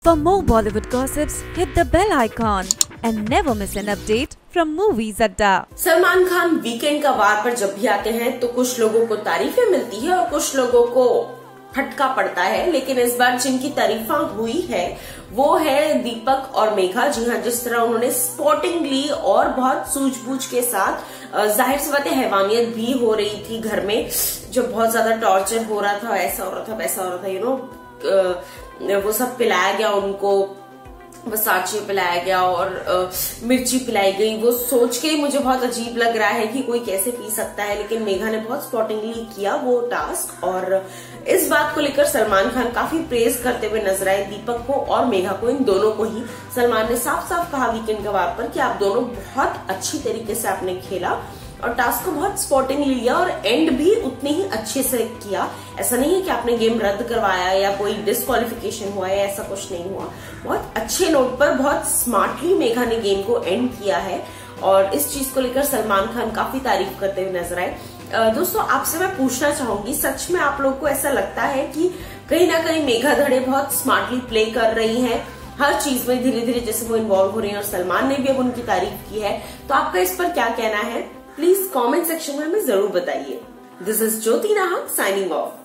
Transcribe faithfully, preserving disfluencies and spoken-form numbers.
For more Bollywood gossips, hit the bell icon and never miss an update from Movies Adda। Salman Khan weekend का वार पर जब भी आते हैं तो कुछ लोगों को तारीफें मिलती है और कुछ लोगों को फटका पड़ता है, लेकिन इस बार जिनकी तारीफा हुई है वो है दीपक और मेघा। जी हाँ, जिस तरह उन्होंने स्पॉटिंगली और बहुत सूझबूझ के साथ, जाहिर सी बात है हैवानियत भी हो रही थी घर में, जब बहुत ज्यादा टॉर्चर हो रहा था, ऐसा हो रहा था वैसा हो रहा था, यू नो वो सब पिलाया गया उनको, वसाचे पिलाया गया और आ, मिर्ची पिलाई गई। वो सोच के ही मुझे बहुत अजीब लग रहा है कि कोई कैसे पी सकता है, लेकिन मेघा ने बहुत स्पॉटिंगली किया वो टास्क। और इस बात को लेकर सलमान खान काफी प्रेज करते हुए नजर आए दीपक को और मेघा को, इन दोनों को ही। सलमान ने साफ साफ कहा वीकेंड के वार पर कि आप दोनों बहुत अच्छी तरीके से आपने खेला और टास्क को बहुत स्पॉटिंगली लिया और एंड भी उतने ही अच्छे से किया। ऐसा नहीं है कि आपने गेम रद्द करवाया या कोई डिस्क्वालिफिकेशन हुआ है, ऐसा कुछ नहीं हुआ। बहुत अच्छे नोट पर बहुत स्मार्टली मेघा ने गेम को एंड किया है और इस चीज को लेकर सलमान खान काफी तारीफ करते हुए नजर आए। दोस्तों, आपसे मैं पूछना चाहूंगी, सच में आप लोगों को ऐसा लगता है कि कहीं ना कहीं मेघा धड़े बहुत स्मार्टली प्ले कर रही है हर चीज में, धीरे धीरे जैसे वो इन्वॉल्व हो रही है और सलमान ने भी अब उनकी तारीफ की है, तो आपका इस पर क्या कहना है? प्लीज कमेंट सेक्शन में हमें जरूर बताइए। दिस इज ज्योति नाहक साइनिंग ऑफ।